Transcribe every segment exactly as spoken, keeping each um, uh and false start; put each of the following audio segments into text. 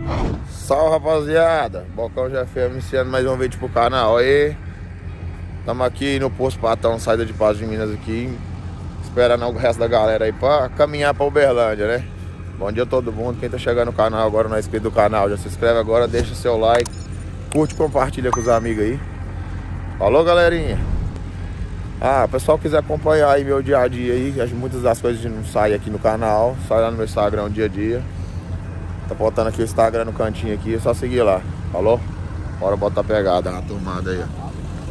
Salve, rapaziada, Bocão G F M iniciando mais um vídeo pro canal aí. Estamos aqui no Posto Patão, saída de Patos de Minas aqui, esperando o resto da galera aí pra caminhar pra Uberlândia, né? Bom dia a todo mundo, quem tá chegando no canal agora, não é inscrito do canal, já se inscreve agora, deixa seu like, curte e compartilha com os amigos aí. Falou, galerinha. Ah, o pessoal quiser acompanhar aí meu dia a dia aí, muitas das coisas não saem aqui no canal, sai lá no meu Instagram dia a dia. Tá botando aqui o Instagram no cantinho aqui, é só seguir lá. Falou? Bora botar a pegada, uma tomada aí, ó.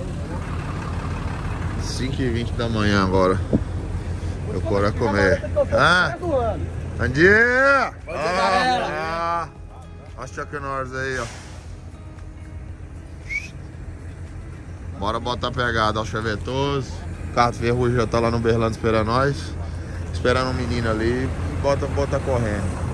cinco e vinte da manhã agora. Eu quero comer. Ah! Bom dia! Bom dia, galera! Ah, olha os Chuck Norris aí, ó. Bora botar a pegada, ó, o chevetoso. O carro ferrugem já tá lá no Uberlândia esperando nós. Esperando um menino ali. Bota, bota correndo.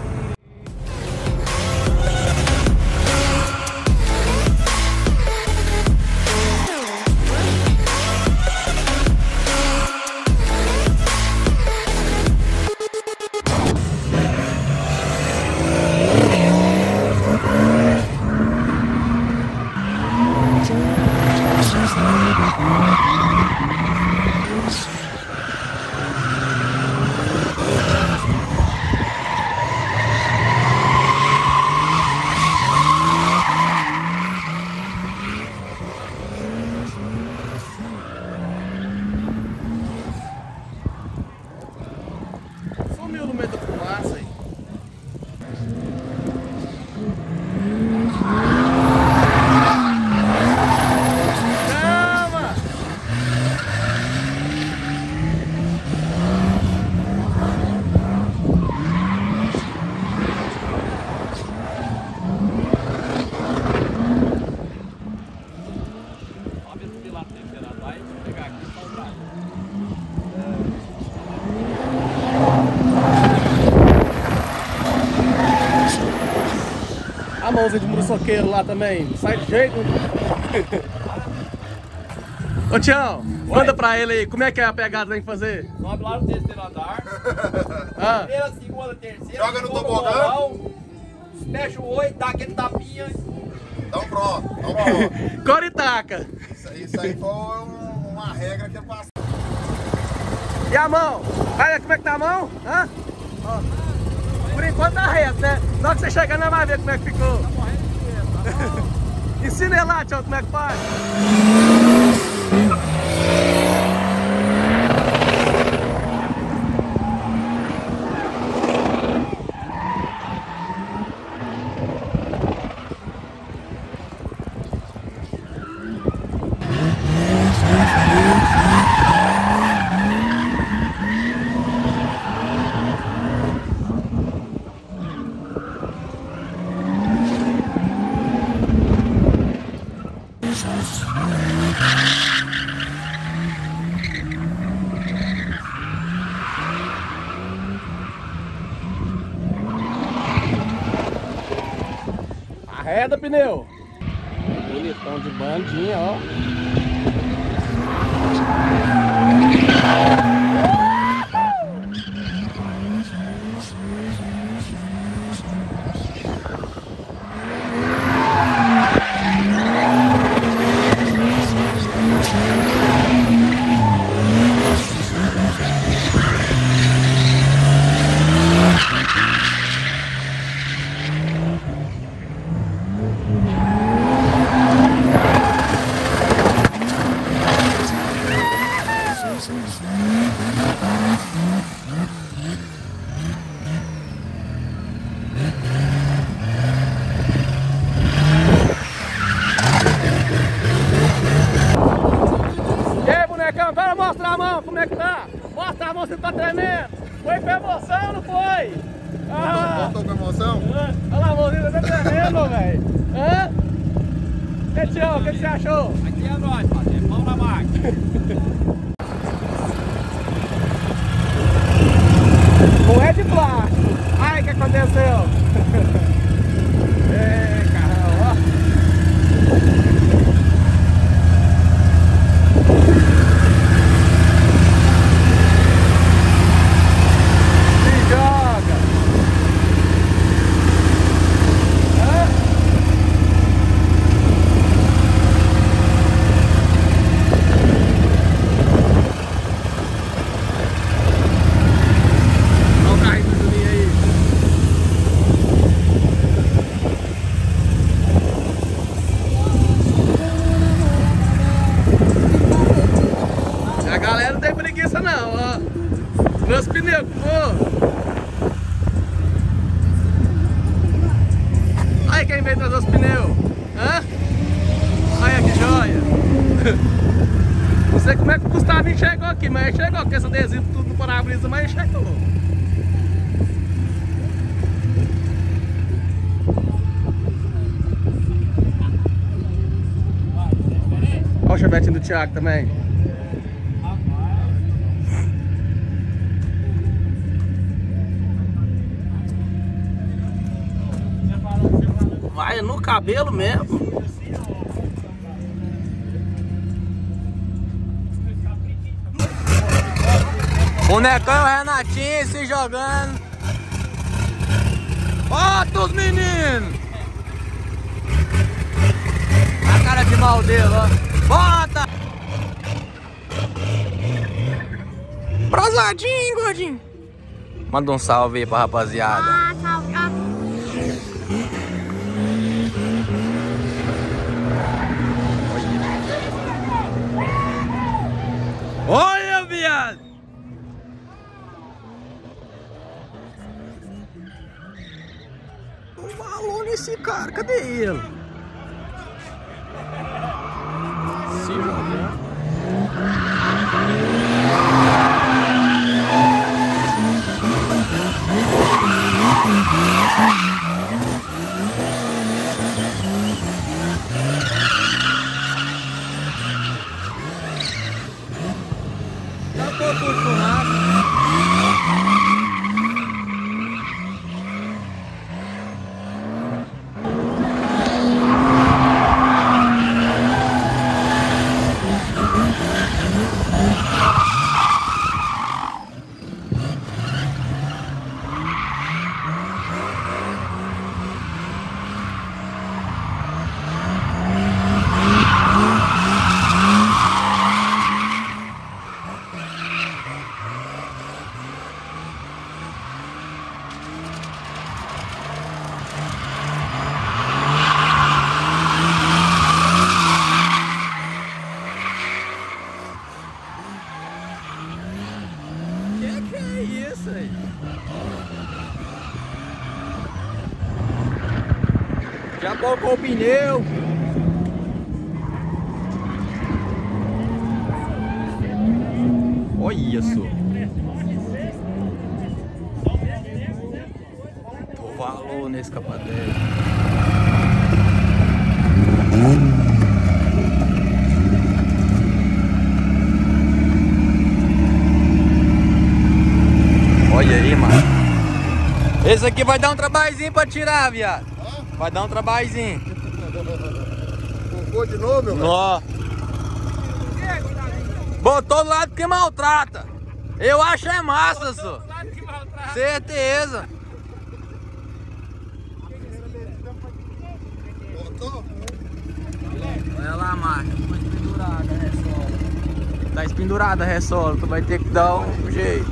Sumiu no meio da fumaça aí. Calma! Ó, ver se o pilar temperado vai pegar aqui e soltar. A mãozinha de muriçoqueiro lá também, sai de jeito. Ô Tião, manda pra ele aí, como é que é a pegada que tem que fazer? Sobe lá no terceiro andar. Ah. Primeira, segunda, terceira. Joga no segunda, tobogã. bolão, fecha o olho, dá aquele tapinha. Então pronto, então pronto. Cora e taca. Isso, isso aí foi um, uma regra que eu passei. E a mão? Olha como é que tá a mão? Hã? Ó. Por enquanto tá reto, né? Na hora que você chegar, nós vamos ver como é que ficou. Tá morrendo de medo, tá? Ensina ele lá, Tião, como é que faz. Arreda, pneu. Bonitão de bandinha, ó. E aí, bonecão, bora mostrar a mão, como é que tá? Mostra a mão, você tá tremendo. Foi com emoção ou não foi? Ah, Voltou com emoção? olha lá, a mãozinha tá tremendo, velho. Hã? E Tião, o que, que você achou? Aqui é nóis, fazer mão na máquina. Não é de plástico. Ai, o que aconteceu? Ei, carrão, ó. Se joga. Hã? quem veio trazer os pneus? Hã? Olha que joia! Não sei como é que o Gustavinho chegou aqui, mas ele chegou com esse adesivo tudo no para-brisa, mas ele chegou. Olha o chavetinho do Thiago também. Vai no cabelo mesmo. O Necão e o Renatinho se jogando. Bota os meninos. A cara de mal dele, ó. Bota! Prosadinho, gordinho. Manda um salve aí pra rapaziada. Ah, salve. Ah. Olha, viado! Um valor nesse cara, cadê ele? Se jogando. Dá um pouco de churrasco. Já colocou o pneu. Olha isso. Tô valor nesse escapadeiro. Olha aí, mano. Esse aqui vai dar um trabalhozinho pra tirar, viado. Vai dar um trabalhozinho. Colocou de novo, meu Nó. Botou do lado que maltrata. Eu acho é massa, só. Certeza. Botou? Olha lá a marca. Ficou espendurada a ressola. Tá espendurada a ressola. Tu vai ter que dar um jeito.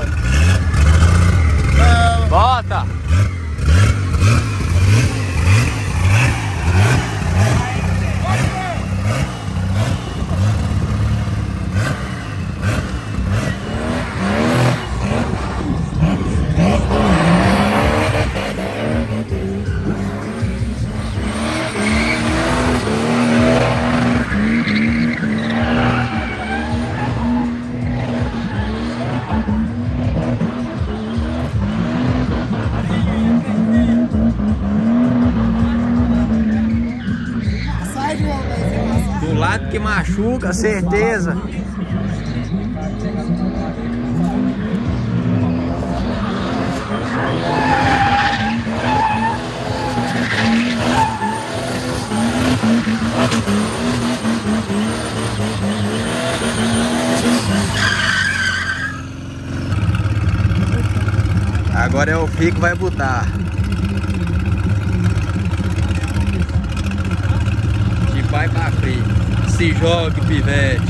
Bota! Do lado que machuca, certeza. Agora é o Fih que vai botar. De pai pra frente. Se jogue, pivete.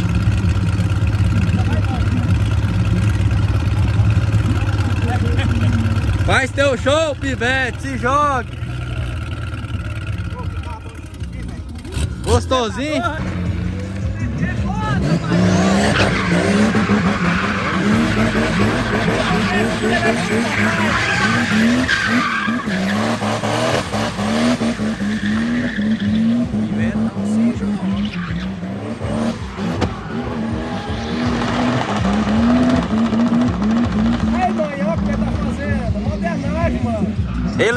Faz teu show, pivete. Se jogue. Gostosinho?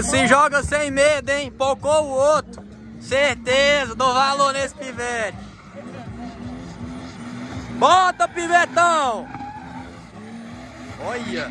Se joga sem medo, hein? Pocou o outro. Certeza, dou valor nesse pivete. Bota, pivetão! Olha!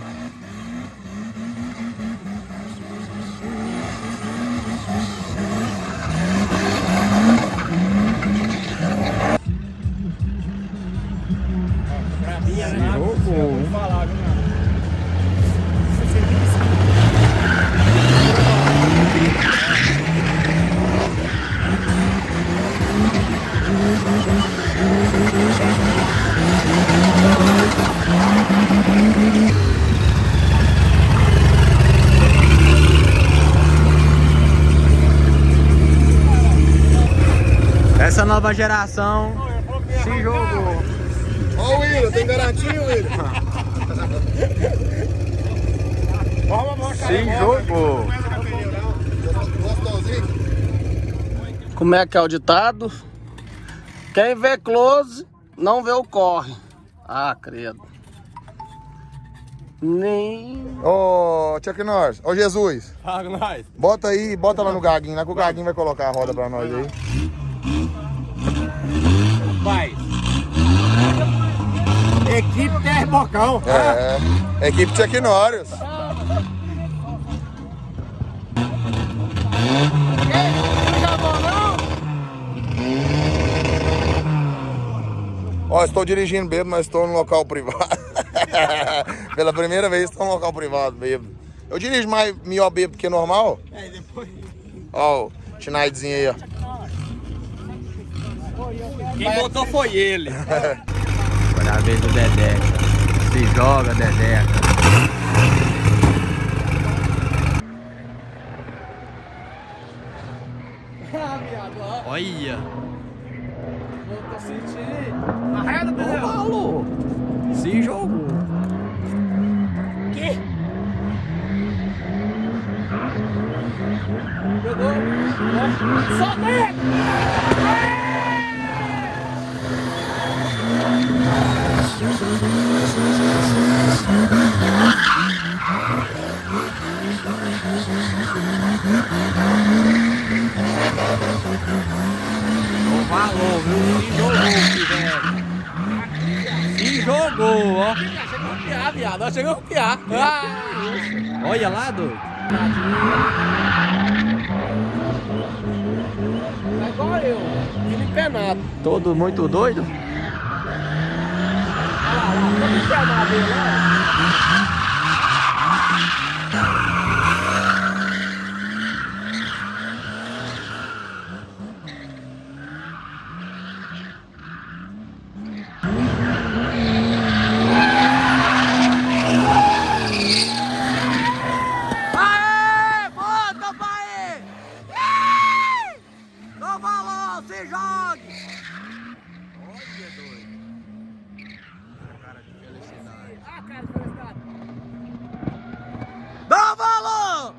Essa nova geração se jogou. Ó o William, tem garantia, William? Se jogou. Como é que é o ditado? Quem vê close, não vê o corre. Ah, credo. Nem... Ô, Chuck Norris, ô Jesus. Paga nós. Bota aí, bota lá no Gaguinho, lá que o Gaguinho vai colocar a roda pra nós aí. Vai. Equipe Terra Bocão. É, equipe Chuck Norris. Ó, estou dirigindo bêbado, mas estou no local privado. Pela primeira vez estou no local privado bêbado. Eu dirijo mais melhor bêbado que normal. É, depois. Ó, o Schneiderzinho aí, ó. Quem botou foi ele. Agora é a vez do Dedeca. Se joga, Dedeca. Olha. Tô sentindo. Arreda, Pedro. Falou. Se jogou. Que? Jogou. Solta ele. Não falou, viu? Se jogou, velho. Se jogou, ó. Chegou a piar, viado. Nós chegamos a piar. Ah. Olha lá, doido. É igual eu. Filho empenado. Todo muito doido? Olha lá, lá. Todo empenado ele lá. Dá valor!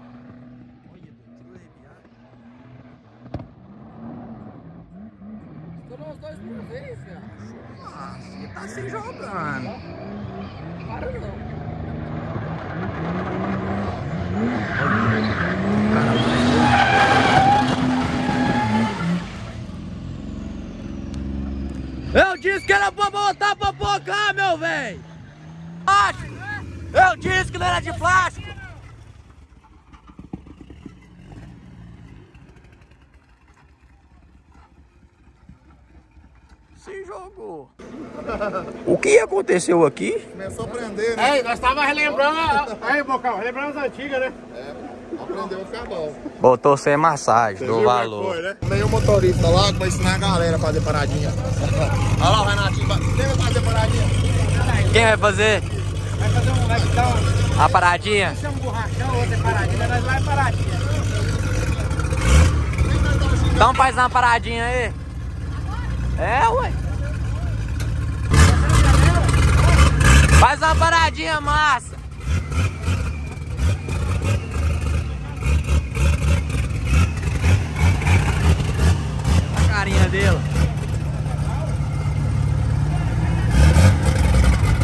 Estourou os dois de uma vez, velho. Ah, você tá se jogando. Para não. Eu disse que era pra botar pra focar, meu velho! Eu disse que não era de plástico! Se jogou. O que aconteceu aqui? Começou a prender, né? Ei, nós tava relembrando. Aí, Bocão, relembrando as antigas, né? É, aprendeu a ficar bom. Botou sem massagem, do Viu como é que valor. foi, né? Meio motorista lá que vai ensinar a galera a fazer paradinha. Olha lá o Renatinho. Quem vai fazer paradinha? Quem vai fazer? Vai fazer um. Vai dar uma. A paradinha? Chama um borrachão, outra é paradinha, nós lá é paradinha. Então faz uma paradinha aí. É, ué. Faz uma paradinha massa. A carinha dele.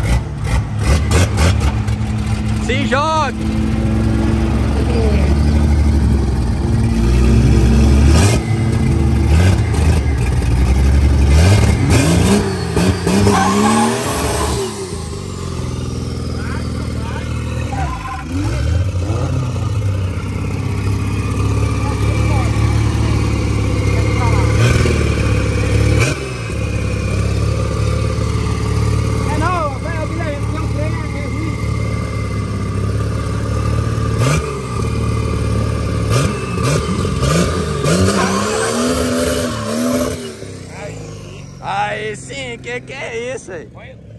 Se jogue. que que é isso aí?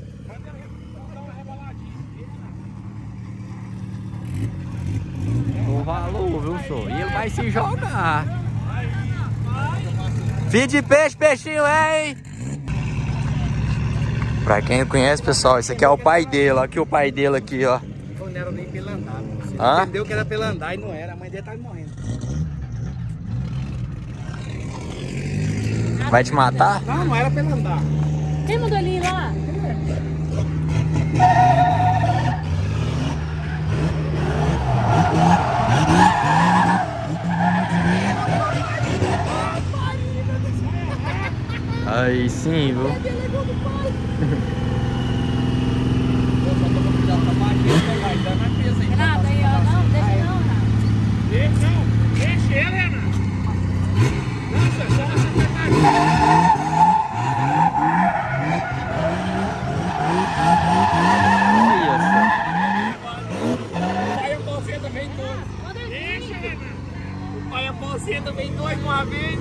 O valor, viu, senhor? E ele vai se jogar. Filho de peixe, peixinho é, hein? Pra quem não conhece, pessoal, esse aqui é o pai dele. Olha aqui o pai dele aqui, ó. Não era nem pela andar. Hã? Entendeu que era pela andar e não era. A mãe dele tá morrendo. Vai te matar? Não, não era pela andar. Quem mandou ele ir lá? Aí sim, viu? Renato, aí, ó. Não, deixa não, Renato. Deixa, não. Deixa ele, Renato. Nossa, só você pegar. Pai, a bolseta vem dois. Deixa, Renato. O pai, a bolseta vem dois de uma vez.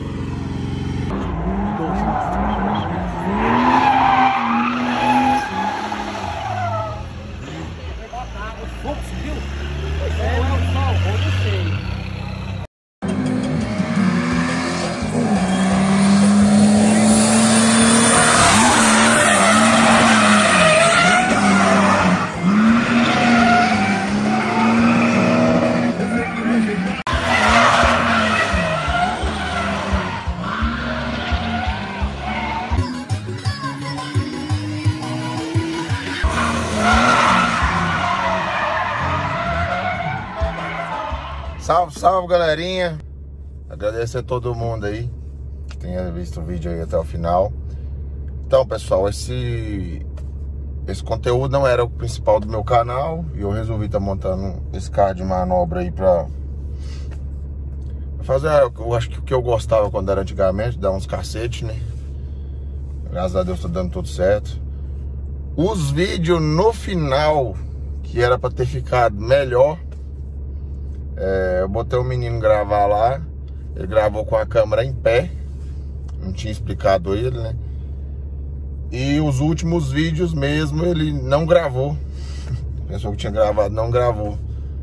Salve, salve, galerinha. Agradecer a todo mundo aí que tenha visto o vídeo aí até o final. Então, pessoal, esse esse conteúdo não era o principal do meu canal e eu resolvi estar montando esse carro de manobra aí pra fazer, eu acho que o que eu gostava quando era antigamente, dar uns cacetes, né? Graças a Deus tá dando tudo certo. Os vídeos no final, que era pra ter ficado melhor, É, eu botei o menino gravar lá. Ele gravou com a câmera em pé. Não tinha explicado ele, né? E os últimos vídeos mesmo ele não gravou. Pensou que tinha gravado, não gravou.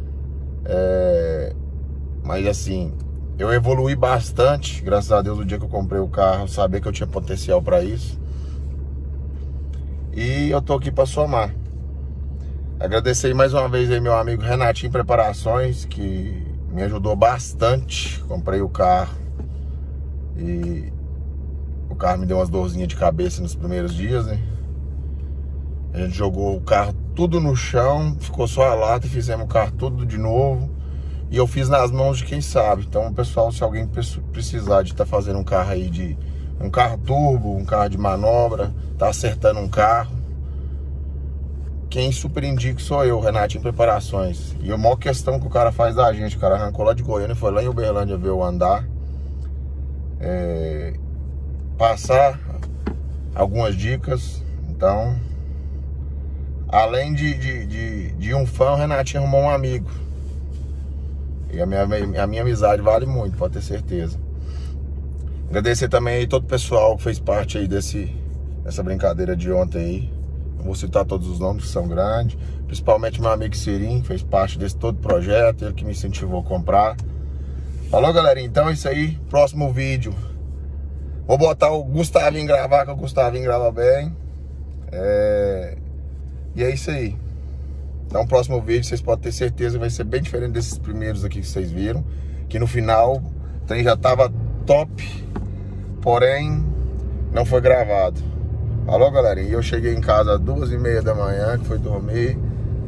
é, Mas assim, eu evolui bastante. Graças a Deus, o dia que eu comprei o carro, eu sabia que eu tinha potencial para isso. E eu tô aqui para somar. Agradecer mais uma vez aí meu amigo Renatinho Preparações, que me ajudou bastante. Comprei o carro e o carro me deu umas dorzinhas de cabeça nos primeiros dias, né? A gente jogou o carro tudo no chão, ficou só a lata e fizemos o carro tudo de novo. E eu fiz nas mãos de quem sabe. Então, pessoal, se alguém precisar de estar tá fazendo um carro aí de... um carro turbo, um carro de manobra, tá acertando um carro, quem super indica sou eu, Renatinho Preparações. E a maior questão que o cara faz da gente, o cara arrancou lá de Goiânia, foi lá em Uberlândia ver eu andar, é, passar algumas dicas. Então, além de, de, de, de um fã, o Renatinho arrumou um amigo. E a minha, a minha amizade vale muito, pode ter certeza. Agradecer também aí todo o pessoal que fez parte aí desse, dessa brincadeira de ontem aí. Não vou citar todos os nomes que são grandes. Principalmente meu amigo Sirim, que fez parte desse todo projeto. Ele que me incentivou a comprar. Falou, galerinha? Então é isso aí. Próximo vídeo, vou botar o Gustavinho gravar, que o Gustavinho grava bem. É... E é isso aí. Então o próximo vídeo, vocês podem ter certeza que vai ser bem diferente desses primeiros aqui que vocês viram. Que no final o trem já tava top, porém não foi gravado. Falou, galerinha? E eu cheguei em casa às duas e meia da manhã, que foi dormir.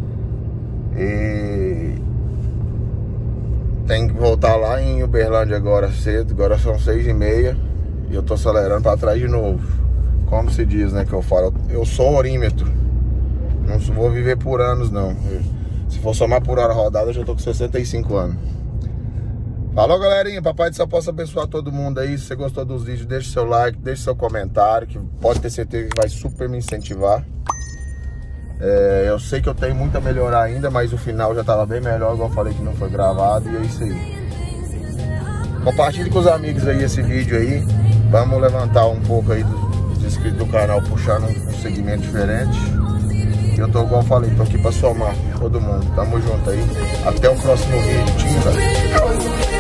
E tem que voltar lá em Uberlândia agora cedo. Agora são seis e meia. E eu tô acelerando pra trás de novo. Como se diz, né, que eu falo. Eu sou orímetro. Não vou viver por anos, não. Se for somar por hora rodada, eu já tô com sessenta e cinco anos. Falou, galerinha, papai do céu possa abençoar todo mundo aí. Se você gostou dos vídeos, deixe seu like, deixe seu comentário, que pode ter certeza que vai super me incentivar. é, Eu sei que eu tenho muito a melhorar ainda, mas o final já estava bem melhor, igual eu falei que não foi gravado. E é isso aí. Compartilhe com os amigos aí esse vídeo aí. Vamos levantar um pouco aí dos inscritos do canal puxando um segmento diferente. E eu tô, igual eu falei, tô aqui pra somar todo mundo. Tamo junto aí. Até o próximo vídeo. Tchau.